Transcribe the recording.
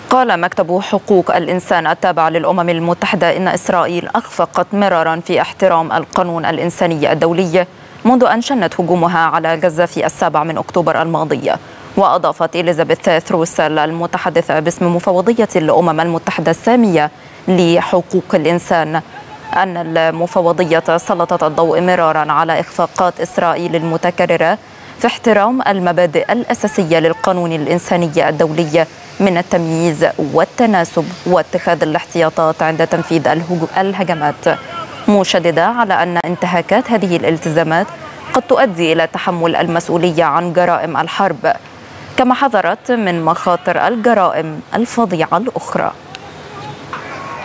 قال مكتب حقوق الإنسان التابع للأمم المتحدة إن إسرائيل أخفقت مرارا في احترام القانون الإنساني الدولي منذ أن شنت هجومها على غزة في 7 أكتوبر الماضي. وأضافت إليزابيث ثروسل المتحدثة باسم مفوضية الأمم المتحدة السامية لحقوق الإنسان أن المفوضية سلطت الضوء مرارا على إخفاقات إسرائيل المتكررة في احترام المبادئ الأساسية للقانون الإنساني الدولي من التمييز والتناسب واتخاذ الاحتياطات عند تنفيذ الهجمات، مشددة على أن انتهاكات هذه الالتزامات قد تؤدي إلى تحمل المسؤولية عن جرائم الحرب، كما حذرت من مخاطر الجرائم الفظيعة الأخرى.